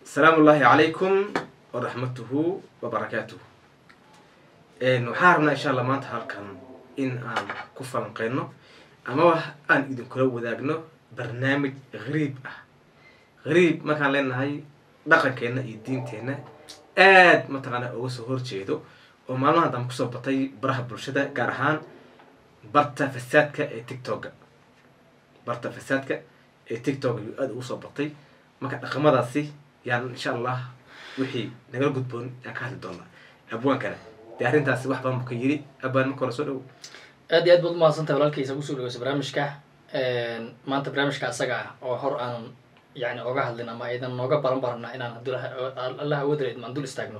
السلام الله عليكم ورحمته وبركاته. وحارنا إن شاء الله ما تهركن إن أن كفر قينه أما أن إذا كلوا وذاقنا برنامج غريب غريب ما كان لنا هاي دقن كنا الدين تنا ما تغنى أو سهور جيدو وما لنا دم كسب بطي برهب برشدة جرهان برتا فسادك تيك توك برتا فسادك تيك توك يؤد وصل بطي ما كان خمرة يعني إن شاء الله وحي نقول قدبون يكاد الدولار أبوان كنا تعرفين تاسي واحد بام بكيري أبوان مكور سولو أدي أدبل ما صنت ولا الكيس أبو سولو بس برامجك ما أنت برامجك أسجع أو حر أنا يعني أوجه لنا ما إذا نوجه برنا إن أنا دول الله ودري ما دول استجنوا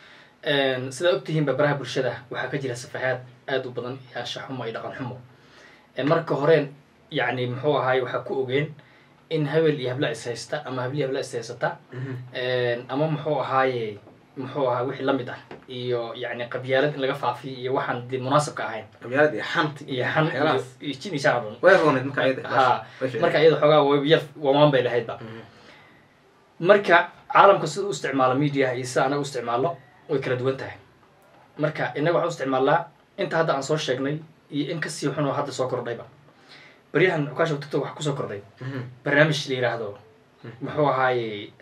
سلا أكتهم ببرها برشدة وحكجي السفاهات أدو بدن يشحهم ما يدقن حمو مركو هورين يعني محو هاي وحكو أجين إن هبل يهبلا إسهستا أما هبل يهبلا إسهستا أما محو هاي وحي لمده iyo yani qabyaalad in laga faafiyo iyo waxaan dib munaasab ka ahayn qabyaalad iyo xamti iyo jini shacban way roonid marka ayada xogaa way yar wamaan bay lahayd ba marka caalamka sida u isticmaalo media iyo sida anagu isticmaalo way kala duwan tahay marka inaga waxa u isticmaalaa inta hadda aan soo sheegnay iyo in ka sii xun oo hadda soo kordhayba bariyahan ukaasha TikTok wax ku soo kordhay barnaamij la yiraahdo muxuu ahaayay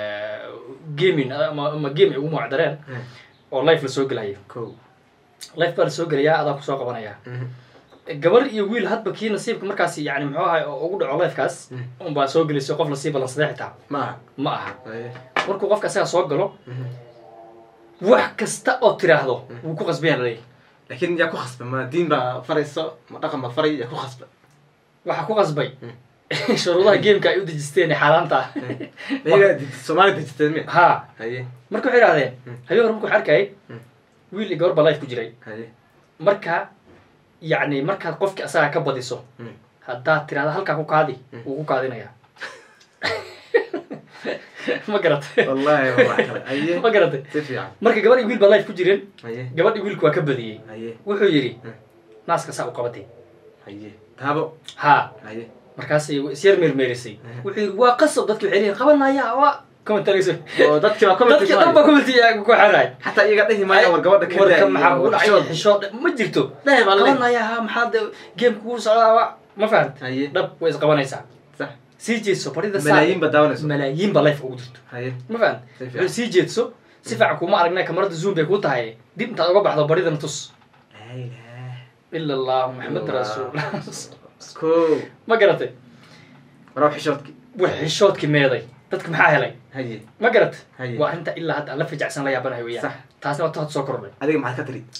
gaming ama game ugu mucdareen oo live la soo galayo live baa la soo galayaa adaa ku soo qabanaya gabar iyo wiil hadba kii nasiibka markaas yani muxuu ahaay oo ugu dhaco live kaas un baa soo galayso qof nasiib balan sadeexta ma aha markuu qofka asaga soo galo wax kasta oo tiraahdo wuu ku qasbay leeyahay laakiin yaa ku qasbay ma diin baa farayso ma dhaqan ma faray yaa ku qasbay waxa ku qasbay shuruudaha gameka ay u dejisteen xaalaanta ayaga Soomaali dejisteen mi ha marka waxay yiraahdeen hayo markuu xarkay wiil gabar baa live ku jiray marka yani marka qofka asaga ka badiso hadda tiraada halka ku kaadi uu ku kaadinaya ma garatay wallahi ma garatay marka gabar iyo wiil baa live ku jireen gabadhi wiilku waa ka badiyay wuxuu yiri naaska saa u qabatay taabo ha markaas siyar meerisay wuxuu waa qasab dadku xiriir qabanaya waa commentaries oo dadkii waa commentaries ku xaray hatta iyaga dhihi maayo war gabadha ka dhacay maxaa u dhacay xishood ma jirto qabanaya maxaa game ku socdaa ma fahantay dab way isqabanaysaa sax sii jeedso barida malaayiin ba live ugu jirto ma fahantay sii jeedso si fiican kuma aragnaa kamarada zoom bay ku tahay dib inta uga baxdo barida tus la ilaha illa allah muhammad rasuulullah ma garatay روح حشوتك وحشوتك ميداي dadka maxaa helay ma garat waa inta ilaa hadda la fajacsan la yaabanahay weeyaan صح taasna waa soo kordhay adiga maxaad ka tiri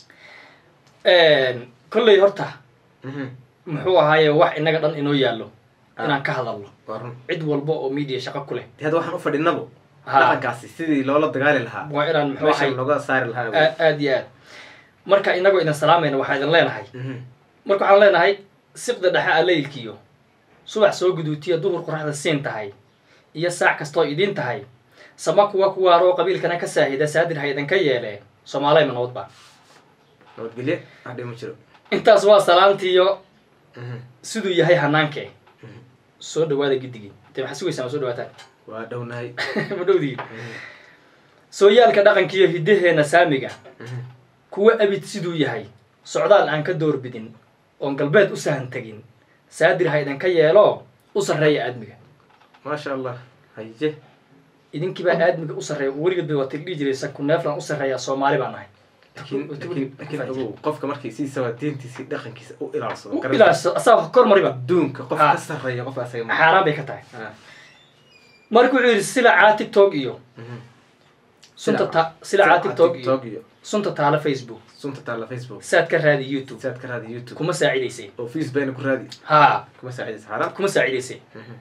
kullay horta muxuu ahaaye wax inaga dhan inoo yaalo inaan ka hadalno cid walba oo media shaqo ku leh hada waxaan u fadhinabo dhaqankaasi sidii loola dagaali lahaa waa inaan muxuu ahaay looga saari lahaa aad iyo aad marka inagu idin salaamayna waxaan idin leenahay marka waxaan leenahay siqda dhexe aleylkiyo subax soo guduutiya duhur qoraxda siin tahay iyo saac kastoo idin tahay sama kuwa roo qabiilkana ka saahida saadir haydan ka yeelee Soomaaliya ma nabadba nabadgelyo hadii ma jiro intaas waa salaantiyo sidoo yahay hanaanke soo dhawaada gidigii intee waxa sugaysaa soo dhawaataan waa dhownahay ma dhowdii soo yaalka dhaqankiyo hidaheena saamiga kuwa abid sidoo yahay socdaal aan ka door bidin on galbeed u sahan tagin saadir haydan ka yeelo u sareeya aadmiga ma sha Allah haye idinki baa aadmiga u sareeya wariga bay wata dhijirey saku neeflan u sareeya Soomaali baan ahay laakiin qofka markii si sawa diintiisa dhaqankiisa u ilaalsado ilaalsado asaga kor mariba duunka qof ka sareeya qof asaga xaraan bay ka tahay markuu yiri sila TikTok iyo sila TikTok iyo sunta taala Facebook saad ka raadi YouTube kuma saacideysay oo Facebook ku raadi kuma saacideysay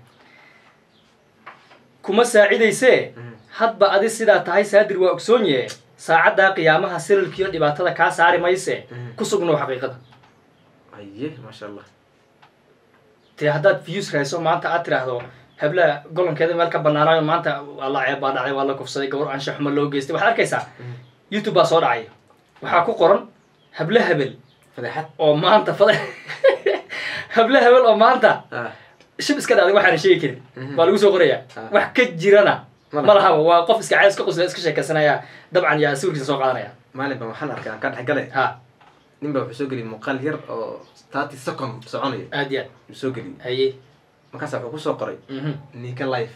kuma saacideysay hadba adi sida tahay saadir waa ogsoonye saacada qiyaamaha siralkiyo dhibaatada ka saari mayse ku sugno xaqiiqada ma sha Allah tii haddaad views raayso maanta aad tiraahdo habla golonkeeda meel ka banaanayo maanta Allah ceeb baa dhacay waa la kufsaday gawar aan shaxmo loo geystay waxaad arkaysaa YouTube baa soo dhacay waxaa ku qoran habla habel fadaxad oo maanta habla habel oo maanta shib iska dhacday waxaan sheegi karin waa lagu soo qorayaa wax ka jirana ma laha waa qof iska cays ka qosla iska sheekaysanaya dabcan yaa sawirkiisa soo qaadanaya maalin baan waxaan arkay aan ka dhex galay ha nin baa wuxuu soo geliyay muuqaal yar oo 30 second soconaya aad yaa wuxuu soo geliyay haye markaas wuxuu kusoo qoray nika life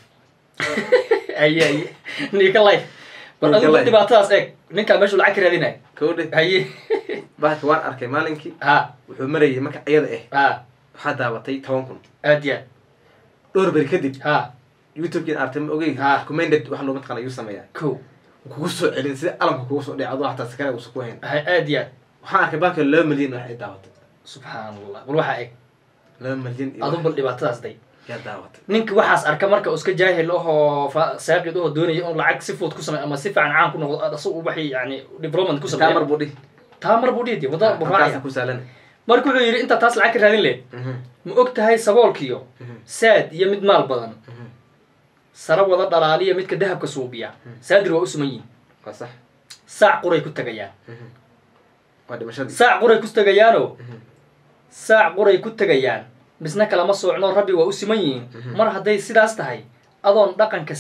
haye nika life bal adigu dhibaatadaas eeg ninka meesha lacag ka raadinay kowde haye bahalka waan arkay maalinkii ha wuxuu marayay marka iyada ha waxaa daawatay 10,000 aad yaa dhowr beri kadib ha youtube-kiin artay ma ogey recommended wax loo mataqaana yuu sameeyaa ko kugu soo celin sida alamka kugu soo dhacdo xataa sakara uusan ku hayn aad yaa waxaan arkay bahalka 2 milyan wax ay daawatay subxaanallah bal waxaa eeg 2 milyan adun bal dhibaatadaas day yaa daawatay ninka waxaas arka marka uu iska jaahil ahoo saaqid ahoo doonaya in lacag si fudud ku sameeyo ama si fiican caan ku noqdo asag u waxay yani development ku sameeyo taamar buu dhihi taamar buu dhihi wada buraaya ku saalan marka wuxuu yidhi intaa taas lacag ka raadin leed ma og tahay saboolkiyo saad iyo mid maal badan sara wada dhalaaliya midka dahabka suubiya saadir waa u suman yihin waa sax saac quray ku tagayaan waa dhimashadii saac quray ku tagayaanoo saac quray ku tagayaan misna kalama soocno rabbi waa u siman yihiin mar hadday sidaas tahay adoon dhaqanka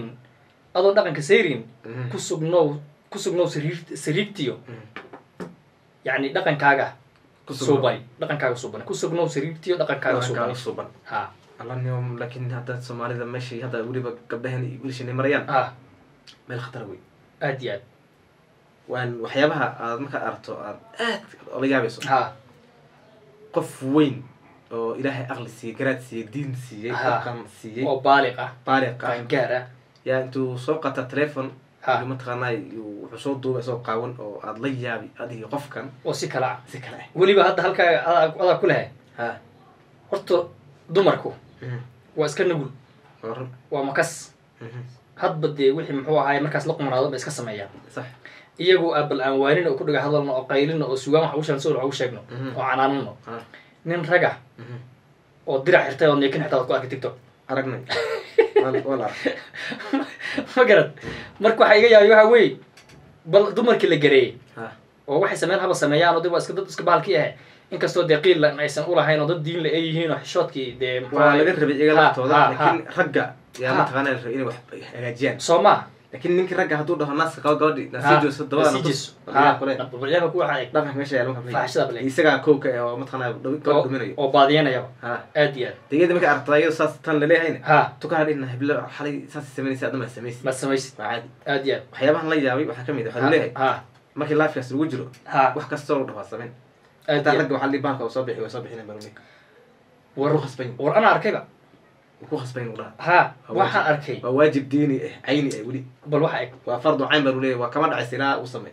sayrin ku sugnow sariigtiyo yani dhaqankaaga suubay dhaqankaaga suuban ku sugnow sariigtiyo dhaqankaaga suuban ha alaniom laakiin hadda soomaalida meeshii hadda weliba gabdhahan iyo wiilashani marayaan ha meel khatar wey aad iyo aad waan waxyaabaha aad markaad aragto aad ola yaabayso ha qof weyn oo ilaahay aqli siiyey garaad siiyey diin siiyey dhaqan siiyey oo baaliq ah qaangaar ah yaa intuu soo qata telefon mataqaanaa wuxuu soo duubay isagoo qaawan oo aad la yaabi adiga qofkan oo si kala ah weliba hadda halkaa adaa ku lehay ha horta dumarku waa iska nugul waa makas hadba dee wixii muxuu ahaay markaas la qumanaado ba iska sameeyaan sax iyagu bal aan waanin oo ku dhiga hadalno oo qaylino oo sugaan wax ugu sheegno sawir wax ugu sheegno oo canaanano nin raga oo dirac xirtay oo neekin xitaa ku arkay tiktok aragnay wala ma garad marka waxaa iga yaabay waxaa weeye bal dumarkii la gareeyey oo waxay sameen haba sameeyaan oo dib waa iska dad iska bahalkii ah inkastoo dee qiil aysan ulahayn oo dad diin la ay yihiin oo xishoodkii dee waa laga rabay iyaga laftooda laakiin ragga yaa mataqaana la rabay inay wax hagaajiyaan soo ma laakiin ninka ragga hadduu dhaho naaska qabo gabadhi nasiijoso dabada dhaqanka meesha yaala isagaa kowka oo mataqaana gabadh dhuminayo oo baadiyanayaba aad iyo aad degeda markay aragtaa iyado saas tan laleeyahayna tukaa dhihna heblo xalay saas sameynaysa adama samaysid ma samaysid waa caadi aad iyo aad waxyaabahan la yaabay waxaa kamid waxaa laleeyahay markii lifekaas lagu jiro wax kastoo lagu dhaho sameyn intaa ragga waxaa lii baanka soo bixi way soo bixina baruni war ana arkayba ku khasbayn udha ha waxaan arkay waa waajib diini ah cayni ah weli bal waxa eg waa fardu cayn baa leeyahay waa kama dhacaysa ilaa uu sameey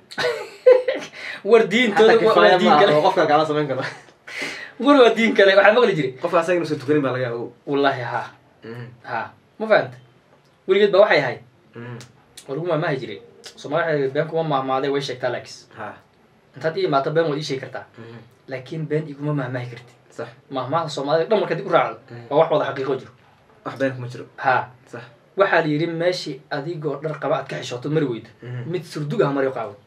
war diintooda waa diin kale qofka kala sameyn karo war waa diin kale waxaa maqli jiray qofka asaga inuu soo tukanin baa laga yaabaa wallahi ha ma fahanta weligeed ba waxay ahayd wargu maamahi jiray soomaalida been kuma mahmaaday way sheegtaa laakis intaad ii imaato been waad ii sheegi kartaa laakiin been iguma mahmaahi karti صح mahmaha soomaalida dhan markaad u raacdo waa wax wada xaqiiqo jiro wax been kuma jiro ha صح waxaa la yidhi meeshii adigoo dhar qaba aad ka xishooto mari weydo mid surdug ah maryo qaawan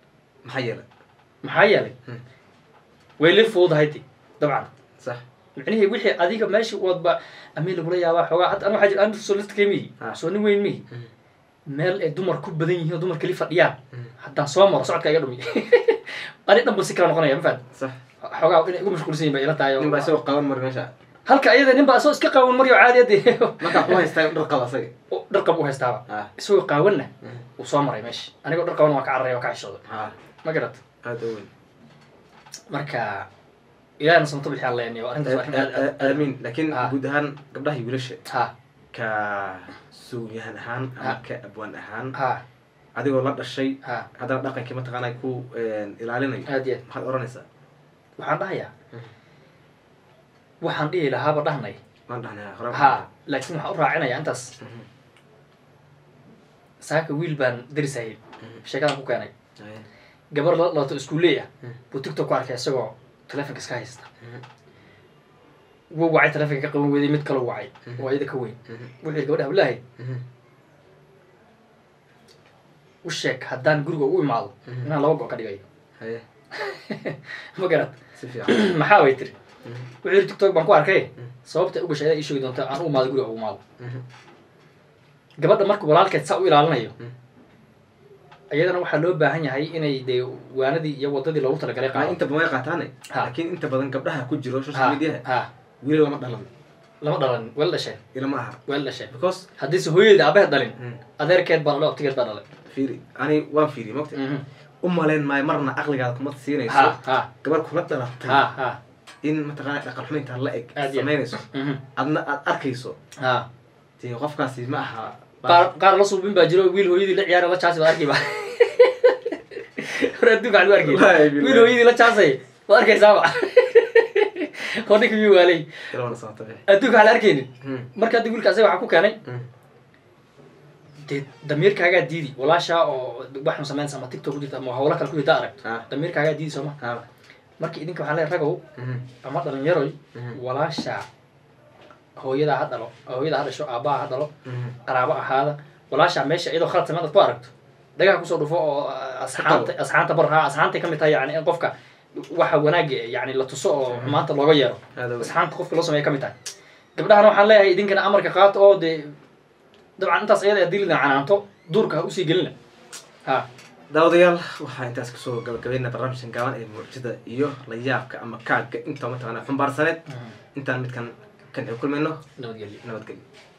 maxaa yeelay way la fududahayti dabcan صح micnihii wixii adiga meeshii wadba amii lagula yaabaa xoogaa hadda waxaa jira soo listkay mihi soo nin weyn mihi meel ay dumar ku badan yihiin oo dumar kali fadhiyaan haddaan soo maro socodka iga dhumi ani dhan ba si kala noqonaya ma fahad صح xoogaa inay ugu mashquulsan yihin ba ila tahay nin baa isagoo qaban mar meesha halka iyada nin baa isagoo iska qaawan maryo caadi ade markaa ku haystaa dhar qaba asaga dhar qab u haystaaba isagoo qaawanna uu soo maray meesha anigoo dhar qaban waa ka cararaya waa ka xishooda ma garat aada u weyn marka ilahna samto bixi aan leenayo arrintaas aamin laakiin guud ahaan gabdhaha iyo wiilasha ha ka suugyahan ahaan ama ka abwaan ahaan adigoo la dhashay haddana dhaqankii mataqaanaa ku ilaalinayo aad iyo aad maxaad oranaysaa waxaan dhahayaa waxaan dhihi lahaaba dhahnay waan dhahnaya hore ha laakiin waxaan u raacinaya intaas saaka wiil baan darisayay sheekadan ku keenay gabar la dhalato iskuulley ah buu tiktok ku arkay isagoo telefonka iska haysta wuu wacay telefonka ka qaban weeday mid kale wacay oo iyada ka weyn wuxuu yidhi gabadha hablahay u sheeg haddaan guriga ugu imaado inaan laba go' ka dhigayo ma garad maxaa way tiri wuxuu yidhi tiktok baan ku arkay sababta ugasha ayaa ii sheegi doonta aan u imaado guriga ugu imaado gabadha marka walaalkeed saa u ilaalinayo iyadana waxaa loo baahan yahay inay dee waanadii iyo wadadii loogu talagalay qaado inta badan way qaataane laakiin inta badan gabdhaha ku jiro social media wiil lama dhalan weel dhasheen ilama aha weel dhasheen because haddiise hooyadeed aabaheed dhalin adeerkeed baa dhalay abtigeed baa dhalay fiiri ani waan fiiri mogta u malayn maayo marna aqligaada kuma siinayso gabar kula dhalatay in mataqaana dhaqan xumaynta la eg samaynayso adna aad arkayso dee qofkaasi ma aha qaar la suubin baa jiro wiil hooyadii la ciyaara la jaasay baad arkayba hore adduunka waxaad u arkay wiil hooyadii la jaasay waad arkaysaaba hodinka miyuu waalay adduunka waxaa la arkaynin marka haddi wiilka asaga waxaa ku keenay dee damiirkaagaa diidi walaashaa oo waxun samaynaysa ama tiktok ku jirta ama hawla kale ku jirta aragto damiirkaagaa diidi sooma marka idinka waxaa leeyahay ragow ama dhalinyaroy walaasha hooyadaa ha dhalo hooyadaa ha dhasho aabbaha ha dhalo qaraabo ahaada walaashaa meesha iyadoo khalad samayn dad ku aragto dhagaha kusoo dhufo oo asxaanta bar asxaantay kamid tahay yani in qofka waxa wanaag yani la tuso oo xumaanta looga yeero asxaanta qofka loo sameeya kamid tahay gabdhahana waxaan leeyahay idinkana amarka qaato oo dee dabcan intaas iyada haddii lidin canaanto duurka ha usii gelina daawadayaal waxaa intaas kusoo gabagabayna barnaamijkan gaaban ee mucjida iyo la yaabka ama kaagga inta mataqaana xumbaarsaneed intaan midkan kan ay kulmayno nabadgelyo